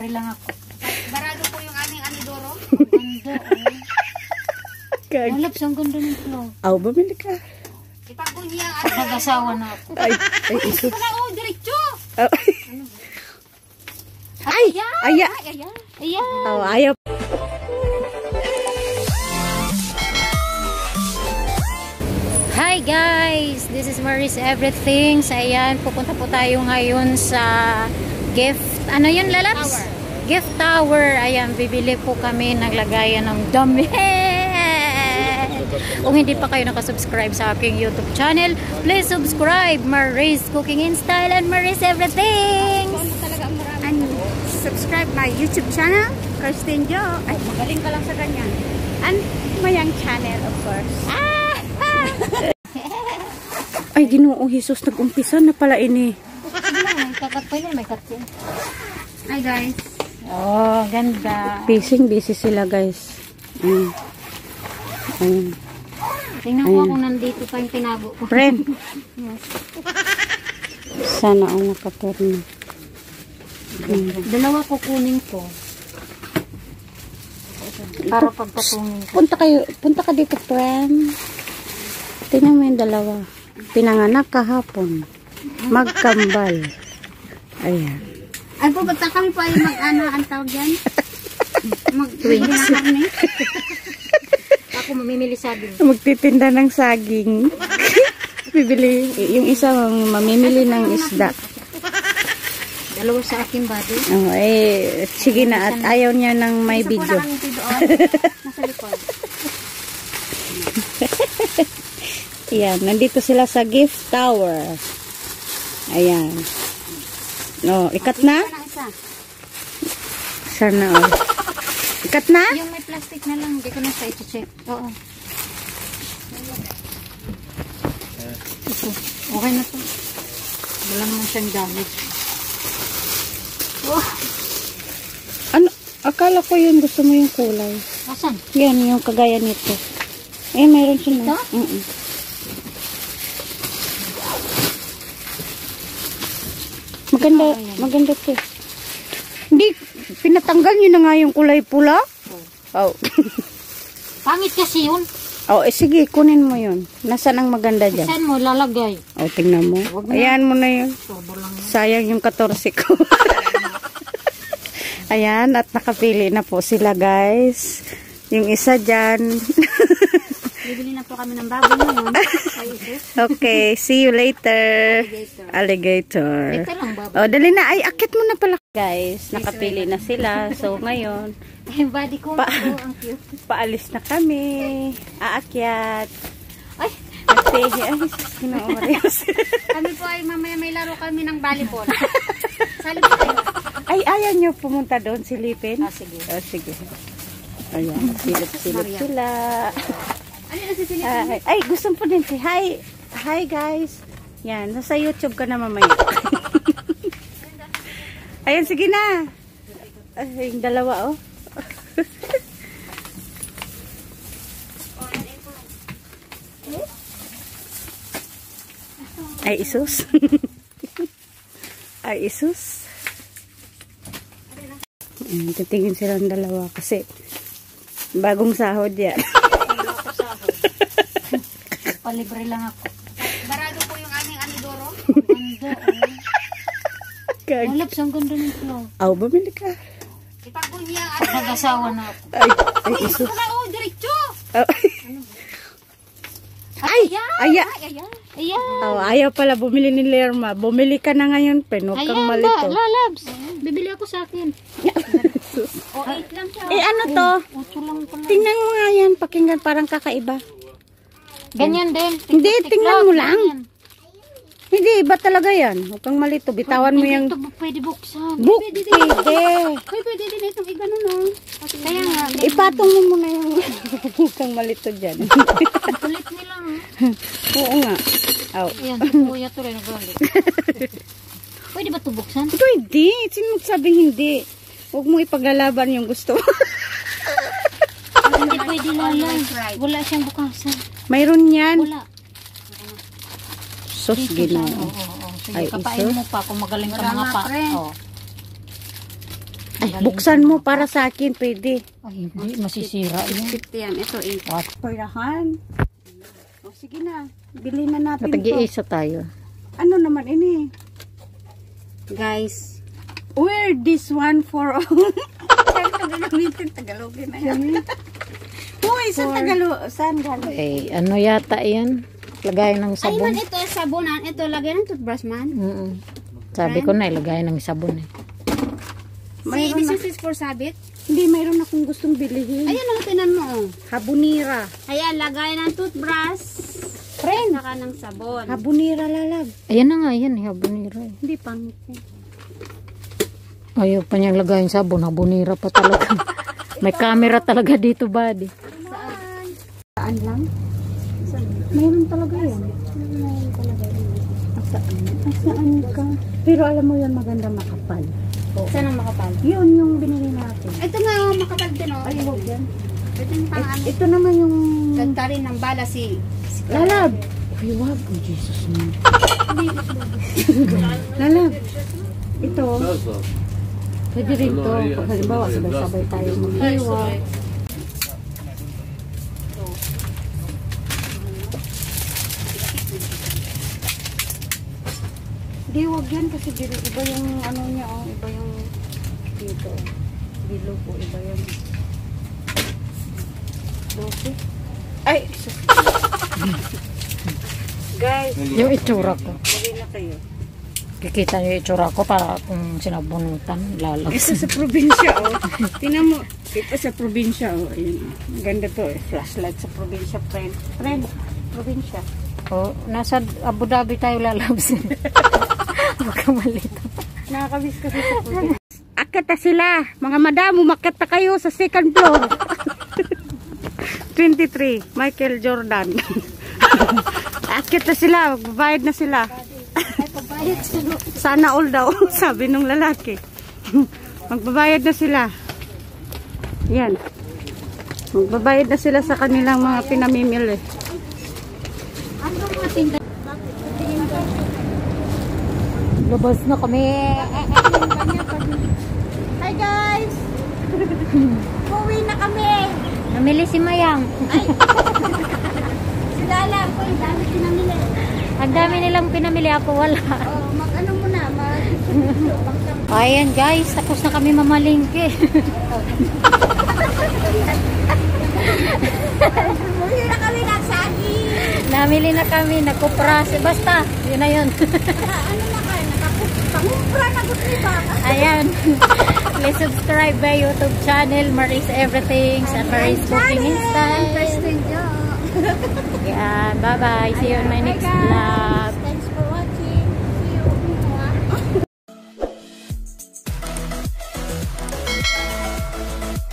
lang ako. Barado po yung aming anidoro. Ganda, oh. Malap, saan ganda ng flow? Aw, bumili ka. Ipagunya ang Pag nag-asawa na ako. Ay, iso. Wala, oh, diretso. Oh. Ay, aya. Ayan. Ayan. Oh, ayaw. Hi guys! This is Maris Everything. Ayan, pupunta po tayo ngayon sa gift. Ano yun, Lalabs? Tower. Gift Tower. Ayan, bibili po kami ng lagayan ng dami. Kung hindi pa kayo nakasubscribe sa aking YouTube channel, please subscribe. Maris Cooking in Style and Maris Everything. And subscribe my YouTube channel, Kirsten Jo. Ay, magaling ka lang sa ganyan. And Mayang channel, of course. Ay, Ginoong Jesus, nag-umpisa na pala ini. May kakat pa yun, may kakat. Hi guys. Oh, ganda. Busy sila, guys. Ayun. Tingnan ko kung nandito pa yung tinago ko. Friend. Yes. Sana ang nakaporno. Dalawa kukunin ko. Para pagpatungin ko. Punta ka dito, friend. Tingnan mo yung dalawa. Pinanganak kahapon. Magkambal. Ayan. Ay po, ba't kami po ay mag-ano, ang tawag yan? Mag-twins na kami. Ako mamimili saging. Magtitinda ng saging. Bibili. Yung isa mamimili ng isda. Dalawa sa aking body. Oh, sige na. At ayaw niya ng may video. Isa po na kami doon. Nasa likod. Ayan, nandito sila sa gift tower. Ayan. No, ikat na? Isa. Sana all. Ikat na? Yung may plastic na lang, hindi ko na sa i-check. Oo. Ito. Okay na to. Wala naman siyang damage. Wow. Ano? Akala ko yun, gusto mo yung kulay. Asan? Yan, yung kagaya nito. Mayroon siya na. Ito? Maganda to. Hindi, pinatanggal nyo na nga yung kulay pula. Oh. Pangit kasi yun. Oh, sige, kunin mo yun. Nasaan ang maganda dyan? Saan mo lalagay? Oh, tingnan mo. Wag na. Ayan mo na yun. Todo lang yun. Sayang yung 14 ko. Ayan, at nakapili na po sila, guys. Yung isa dyan. Bibili na po kami ng baboy ngayon. Okay, see you later. Alligator. Ito lang baboy. Oh, dali na. Ay, akit mo na pala. Guys, nakapili na sila. So, ngayon, Yung body ko. Ang cute. paalis na kami. Aakyat. Ay, Kasi, ay, Marius. Kami po ay mamaya may laro kami ng volleyball. Sali po kayo. Ay, ayaw nyo pumunta doon, silipin? sige. Oh, sige. Ayan, silip-silip sila. Ano yung nasisilip? Ay, gusto po din si hi. Hi, guys. Yan, nasa YouTube ka na mamaya. Ayan, sige na. Ay, yung dalawa, oh. Ay, isus. Ay, isus. Titingin silang dalawa kasi bagong sahod yan. palibre lang ako. Barado po yung aming anidoro. Ganda, oh. Malap, saan ganda ng flow? Aw, bumili ka. Ipagunya Pag nag-asawa na ako. Ay, isus. Wala, oh, diretso. Oh. Ay, Aya. Ayan. ayan. Oh, ayaw pala bumili ni Lerma. Bumili ka na ngayon, pero huwag kang Ayan, malito. Lalabs. Bibili ako sa akin. O, 8 lang siya. Ano to? Ocho lang pala. Tingnan mo nga yan. Pakinggan parang kakaiba. Ganyan din. Hindi, tingnan mo lang. Ganyan. Hindi, iba talaga yan. Huwag kang malito. Bitawan mo yung Ito pwede buksan. book. Pwede. Uy, pwede din itong igano no. Kaya nga, Ipatong mo muna yung huwag kang malito dyan. ang kulit nila. Oo nga. Aw. Ayan, si Kuya to rin nagalit. Pwede ba ito buksan? Pwede. Sino magsabing hindi? Huwag mo ipaglalaban yung gusto. Hindi pwede lang. Wala siyang bukasan. Mayroon yan. Wala. Sus, Ginoo. Oo. Sige, Ay, kapain iso? mo pa kung magaling ka Wala mga nga, pa. pre. Oh. Ay, buksan mo para sa akin, pwede. Ay, hindi. Masisira yan. 50 yan. Ito, 8. What? Perahan. O, sige na. Bili na natin to. Natag-iisa tayo. Ano naman ini? Guys, wear this one for all. Gagamitin Tagalogin na yan. Uy, saan Tagalog? Saan galing? Eh, ano yata yan? Lagay ng Ay, sabon. man, ito, sabunan. Ito, lagyan ng toothbrush, man. Sabi ko na, ilagay ng sabon eh. Mayroon this is for sabit. Hindi, mayroon akong gustong bilihin. Ayan, ang tinan mo, oh. Habunira. Ayan, lagay ng toothbrush. Friend. Saka ng sabon. Habunira, lalab. Ayan na nga, yan eh, habunira eh. Hindi, pangit eh. Ayaw pa niyang lagay yung sabon, habunira pa talaga. May camera talaga dito, buddy. Saan lang? Mayroon talaga yan. Saan ka? Pero alam mo yun, maganda makapal. Saan ang makapal? Yun yung binili natin. Ito nga, oh, makapal din, oh. Ay, huwag yan. Ito yung pang Ito naman yung... ganda rin ng bala si Lalab! Ay, wag. Oh, Jesus mo. Lalab. Ito. Pwede rin to. Pag halimbawa, sabay-sabay tayo maghiwa. Di, wag yan kasi iba yung ano niya, oh. Iba yung dito. Bilog po, iba yan. Okay. Ay! Guys, Yung itsura ko. bili na kayo. Kikita niyo yung itsura ko para kung sinabunutan, lalabas. Ito sa probinsya, oh. Tingnan mo. Ito sa probinsya, oh. Ayun, oh. Ganda to, eh. Flashlight sa probinsya, friend. Friend, probinsya. Oh, nasa Abu Dhabi tayo lalabas. Huwag ka malito. Nakakabis kasi sa probinsya. Akit na sila. Mga madam, umakit na kayo sa second floor. 23, Michael Jordan. Akit na sila. Magbabayad na sila. Sana all daw, sabi nung lalaki. Magbabayad na sila. Yan. Magbabayad na sila sa kanilang mga pinamimili. Labas na kami. Hi guys! Uwi na kami! Namili si Mayang. Si Lala, ko yung dami pinamili. Ang dami nilang pinamili, ako wala. Oh, mag-ano muna, Ayan guys, tapos na kami mamalingke. Uwi na kami ng saging. Namili na kami, nagkupras. Basta, yun na yun. Ano na kayo? Pangumpra na gusto ba? Ayan. Please subscribe my YouTube channel, Maris Everything, sa Maris Cooking Instant. Kristen Jo. Ayan, bye-bye. See you in my next vlog. Thanks for watching. See you.